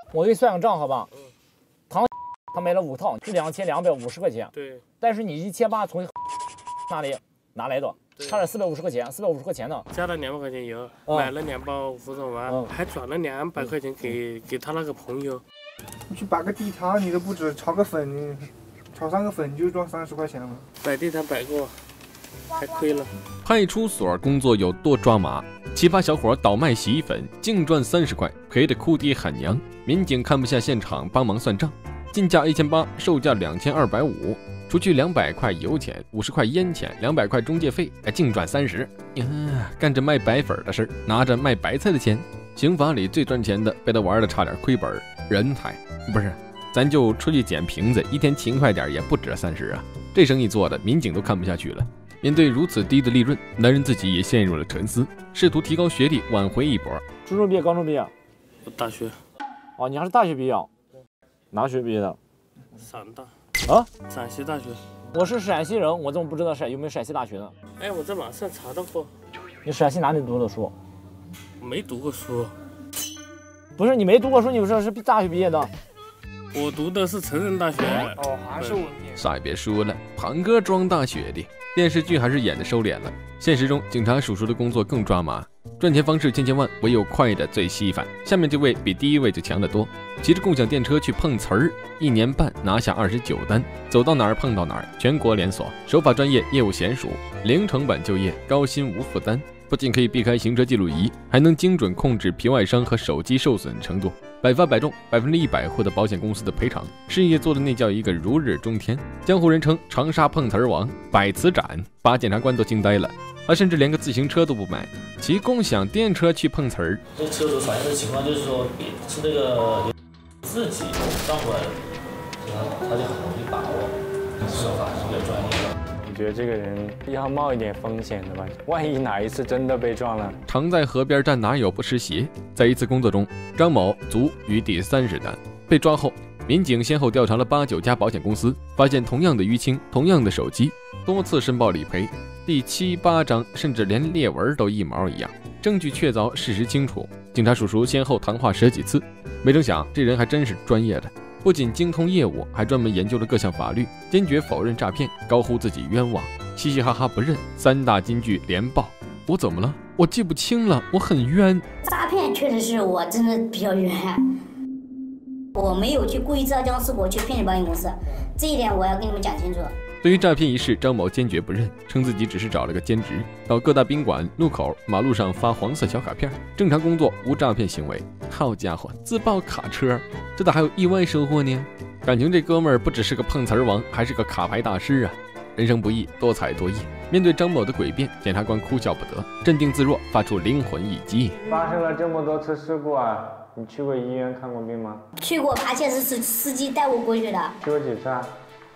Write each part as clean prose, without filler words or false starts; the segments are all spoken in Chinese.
我给你算个账，好吧？糖他买了5套，是2250块钱。 对。 但是你1800从哪里拿来的？差了450块钱，450块钱呢？ 加了200块钱油，买了2包胡椒丸，还转了200块钱给他那个朋友。 你去摆个地摊，你都不止炒个粉，炒3个粉就赚30块钱了。 摆地摊摆过，还亏了。 派出所工作有多抓马？奇葩小伙倒卖洗衣粉，净赚30块，赔得哭爹喊娘。民警看不下现场，帮忙算账，进价1800，售价2250。除去200块油钱、50块烟钱、200块中介费，净赚30。干着卖白粉的事，拿着卖白菜的钱。刑法里最赚钱的，被他玩的差点亏本。人才不是，咱就出去捡瓶子，一天勤快点也不止30啊！这生意做的，民警都看不下去了。面对如此低的利润，男人自己也陷入了沉思，试图提高学历，挽回一波。 初中毕业、高中毕业？ 大学。 哦，你还是大学毕业？哪学毕业的？ 陕大。 啊， 陕西大学。 我是陕西人，我怎么不知道有没有陕西大学呢？ 哎，我在网上查到过。 你陕西哪里读的书？ 没读过书。 不是你没读过书，你不说是大学毕业的？ 我读的是成人大学。 哦，还是我念。 啥也别说了，庞哥装大学的，电视剧还是演的收敛了。现实中，警察叔叔的工作更抓马，赚钱方式千万，唯有快的最稀罕。下面这位比第一位就强得多，骑着共享电车去碰瓷儿，1年半拿下29单，走到哪儿碰到哪儿，全国连锁，手法专业，业务娴熟，零成本就业，高薪无负担。不仅可以避开行车记录仪，还能精准控制皮外伤和手机受损程度，百发百中，100%获得保险公司的赔偿。事业做的那叫一个如日中天，江湖人称长沙碰瓷儿王，百词斩，把检察官都惊呆了。他甚至连个自行车都不买，骑共享电车去碰瓷儿。 这车主反映的情况就是说，是那个自己撞过来的，他就很容易把握，手法是比较专业的。 我觉得这个人要冒一点风险的吧，万一哪一次真的被撞了。 常在河边站，哪有不湿鞋？在一次工作中，张某足于第30单被抓后，民警先后调查了8、9家保险公司，发现同样的淤青、同样的手机，多次申报理赔，第7、8张甚至连裂纹都一毛一样，证据确凿，事实清楚。警察叔叔先后谈话10几次，没成想这人还真是专业的。不仅精通业务，还专门研究了各项法律，坚决否认诈骗，高呼自己冤枉，嘻嘻哈哈不认，3大金句连爆。我怎么了？我记不清了，我很冤。 诈骗确实是我真的比较冤，我没有去故意制造交通事故去骗保险公司，这一点我要跟你们讲清楚。 对于诈骗一事，张某坚决不认，称自己只是找了个兼职，到各大宾馆、路口、马路上发黄色小卡片，正常工作，无诈骗行为。好家伙，自爆卡车，这咋还有意外收获呢？感情这哥们儿不只是个碰瓷儿王，还是个卡牌大师啊！人生不易，多才多艺。面对张某的诡辩，检察官哭笑不得，镇定自若，发出灵魂一击。 发生了这么多次事故啊，你去过医院看过病吗？ 去过，而且是司机带我过去的。 去过几次啊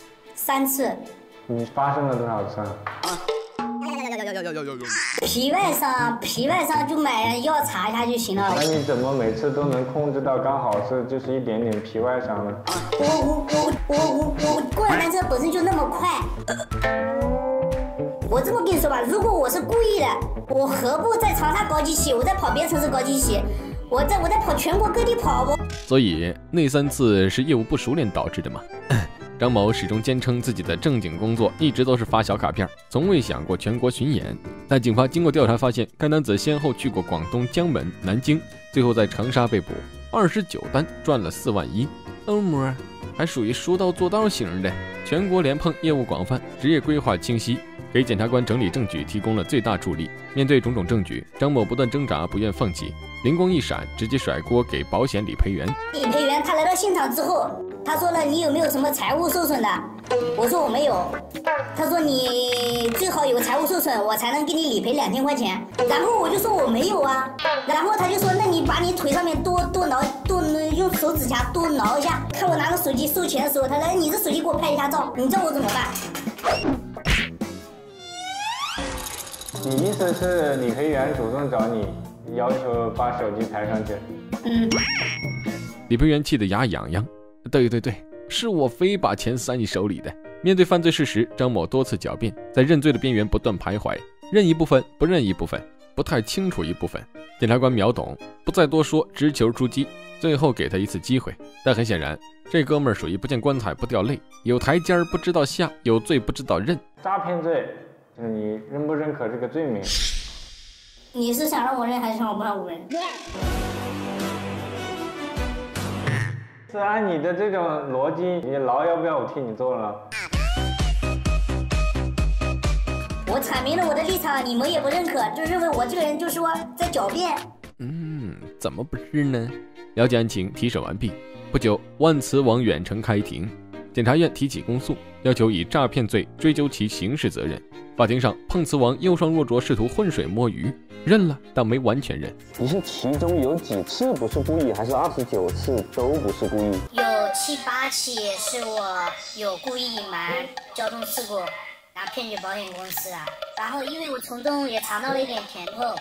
？3次。 你发生了多少次啊？ 皮外伤就买药查一下就行了。 那你怎么每次都能控制到刚好就是一点点皮外伤呢？ 我共享单车本身就那么快。我这么跟你说吧，如果我是故意的，我何不在长沙搞几起，我在跑别的城市搞几起，我在跑全国各地跑。所以那3次是业务不熟练导致的吗？张某始终坚称自己的正经工作一直都是发小卡片，从未想过全国巡演。但警方经过调查发现，该男子先后去过广东江门、南京，最后在长沙被捕，29单赚了4万1。欧摩还属于说到做到型的，全国联碰，业务广泛，职业规划清晰，给检察官整理证据提供了最大助力。面对种种证据，张某不断挣扎，不愿放弃，灵光一闪，直接甩锅给保险理赔员。 理赔员他来到现场之后，他说了，你有没有什么财务受损的？我说我没有。他说你最好有财务受损，我才能给你理赔2000块钱。然后我就说我没有啊。然后他就说，那你把你腿上面多挠，用手指甲多挠一下。看我拿个手机收钱的时候，他说你这手机给我拍一下照，你知道我怎么办？ 你意思是理赔员主动找你，要求把手机抬上去？ 理赔员气得牙痒痒。对，是我非把钱塞你手里的。面对犯罪事实，张某多次狡辩，在认罪的边缘不断徘徊，认一部分不认一部分。 不太清楚一部分。检察官秒懂，不再多说，直球出击，最后给他一次机会。但很显然，这哥们儿属于不见棺材不掉泪，有台阶儿不知道下，有罪不知道认。 诈骗罪，就是你认不认可这个罪名？ 你是想让我认还是想我不让我认？ 是按你的这种逻辑，你牢要不要我替你做了？ 我阐明了我的立场，你们也不认可，就认为我这个人就是说在狡辩。 怎么不是呢？了解案情，提审完毕。不久，万磁王远程开庭，检察院提起公诉，要求以诈骗罪追究其刑事责任。法庭上，碰瓷王右双若浊试图浑水摸鱼，认了，但没完全认。 你是其中有几次不是故意，还是29次都不是故意？ 有7、8起是我有故意隐瞒交通事故，然后骗取保险公司啊。然后因为我从中也尝到了一点甜头。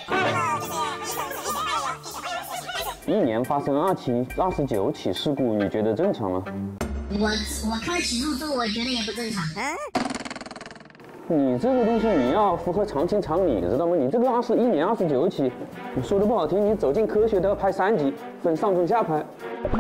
一年发生29起事故，你觉得正常吗？ 我看了起诉书，我觉得也不正常。 你这个东西你要符合常情常理，知道吗？你这个一年29起，你说的不好听，你走进科学都要拍3集，分上中下拍。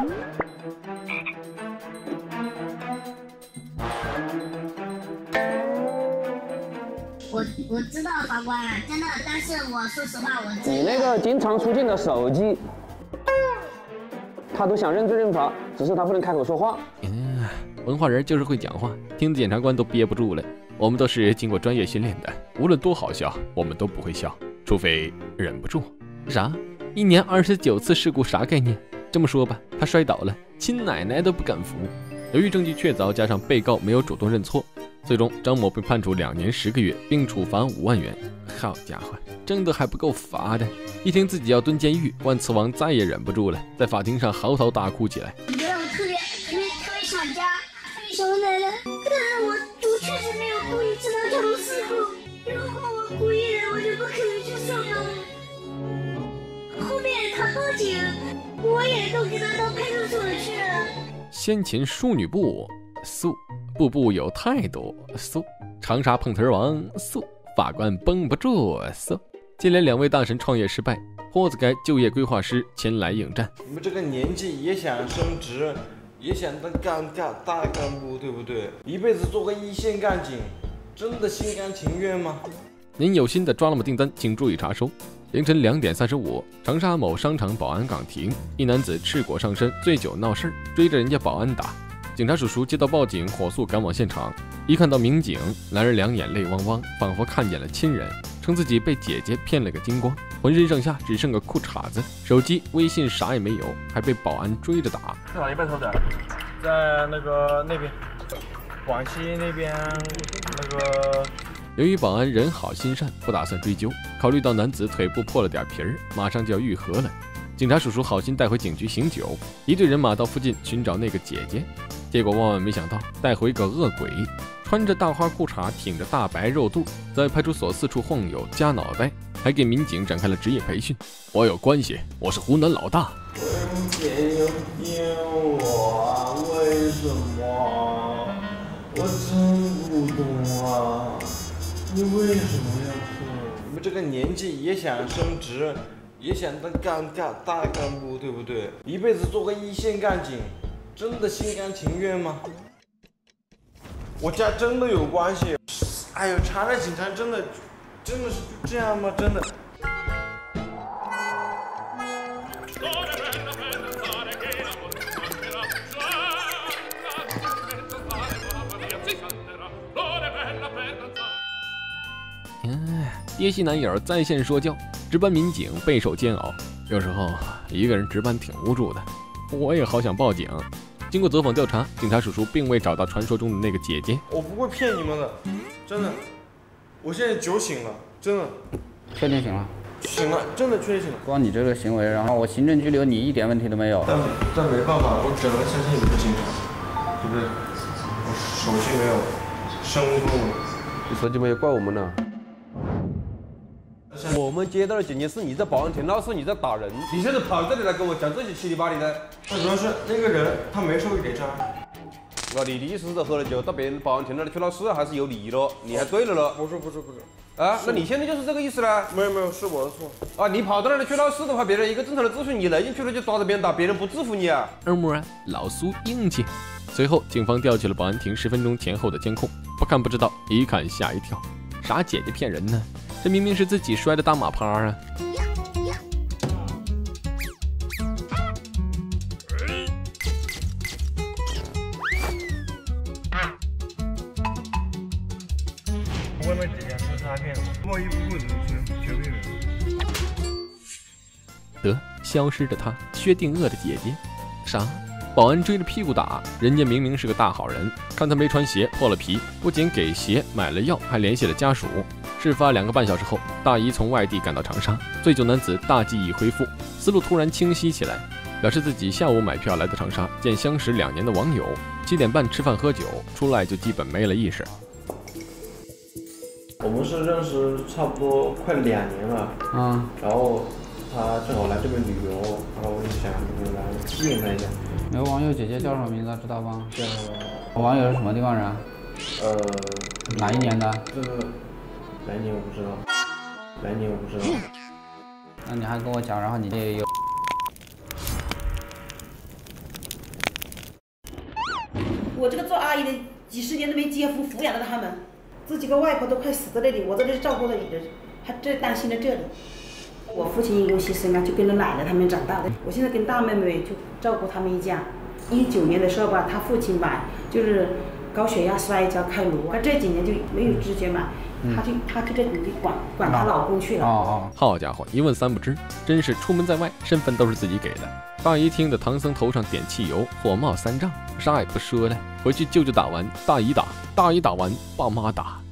我知道法官，真的，但是我说实话， 你那个经常出现的手机，他都想认罪认罚，只是他不能开口说话。 文化人就是会讲话，听得检察官都憋不住了。我们都是经过专业训练的，无论多好笑，我们都不会笑，除非忍不住。啥？一年29次事故啥概念？这么说吧，他摔倒了，亲奶奶都不敢扶。由于证据确凿，加上被告没有主动认错，最终张某被判处2年10个月，并处罚5万元。好家伙，挣的还不够罚的！一听自己要蹲监狱，万磁王再也忍不住了，在法庭上嚎啕大哭起来。 你觉得我特别想家，特别想我奶奶，但是我确实没有故意制造交通事故，如果我故意的，我就不可能去上班了。后面他报警，我也都跟他到派出所去了。 先秦淑女部素，步步有态度素，长沙碰瓷王素，法官绷不住素。接连2位大神创业失败，活该就业规划师前来应战。 你们这个年纪也想升职，也想当大干部，对不对？一辈子做个一线干警，真的心甘情愿吗？ 您有心的抓了吗订单，请注意查收。凌晨2点35，长沙某商场保安岗亭，一男子赤果上身，醉酒闹事，追着人家保安打。警察叔叔接到报警，火速赶往现场。一看到民警，男人2眼泪汪汪，仿佛看见了亲人，称自己被姐姐骗了个精光，浑身上下只剩个裤衩子，手机、微信啥也没有，还被保安追着打。 在哪里被偷的？在那边，广西那边那个。 由于保安人好心善，不打算追究，考虑到男子腿部破了点皮儿，马上就要愈合了，警察叔叔好心带回警局醒酒，一队人马到附近寻找那个姐姐，结果万万没想到带回个恶鬼，穿着大花裤衩，挺着大白肉肚，在派出所四处晃悠夹脑袋，还给民警展开了职业培训。我有关系，我是湖南老大。 文姐又骗我，为什么？我真不懂啊！你为什么要骗我？你们这个年纪也想升职，也想当大干部，对不对？一辈子做个一线干警，真的心甘情愿吗？我家真的有关系。哎呦，查查警察真的是就这样吗？真的。 爹系男友在线说教，值班民警备受煎熬。有时候一个人值班挺无助的，我也好想报警。经过走访调查，警察叔叔并未找到传说中的那个姐姐。 我不会骗你们的，真的。我现在酒醒了，真的。 确定醒了？ 醒了，真的确定醒了。 光你这个行为，然后我行政拘留你一点问题都没有。 但没办法，我只能相信你的警察，对不对？我手机没有生物动物。 你手机没有怪我们呢。我们接到的警情是你在保安亭闹事，你在打人，你现在跑这里来跟我讲这些七里八里的。 那主要是那个人他没受一点伤。 那你的意思是喝了酒到别人保安亭那里去闹事，还是有你了？你还对了咯？ 不是。 啊，那你现在就是这个意思呢？ 没有，是我的错。 啊，你跑到那里去闹事的话，别人一个正常的秩序，你来进去了就抓着别人打，别人不制服你啊？ 二木啊，老苏硬气。随后，警方调取了保安亭10分钟前后的监控，不看不知道，一看吓一跳。傻姐姐骗人呢，这明明是自己摔的大马趴啊！ 我们之间是诈骗，我也不会绝对的。 得，消失的他，薛定谔的姐姐，啥？保安追着屁股打，人家明明是个大好人，看他没穿鞋破了皮，不仅给鞋买了药，还联系了家属。事发2个半小时后，大姨从外地赶到长沙，醉酒男子大记忆恢复，思路突然清晰起来，表示自己下午买票来到长沙见相识2年的网友，7点半吃饭喝酒，出来就基本没了意识。 我们是认识差不多快2年了，然后他正好来这边旅游，然后我就想来纪念他一下。 那个网友姐姐叫什么名字知道吗？ 叫网友是什么地方人？哪一年的？ 这个来年我不知道， 那你还跟我讲，然后你也有。 我这个做阿姨的几10年都没接夫抚养了他们，自己个外婆都快死在那里，我在这照顾着你的，还这担心在这里。我父亲因公牺牲啊，就跟着奶奶他们长大的。我现在跟大妹妹就照顾他们一家。19年的时候吧，他父亲吧就是高血压摔跤开颅，他这几年就没有知觉嘛，他就这里管她老公去了。 好家伙，一问3不知，真是出门在外，身份都是自己给的。大姨听得唐僧头上点汽油，火冒3丈，啥也不说了，回去舅舅打完，大姨打，大姨打完，爸妈打。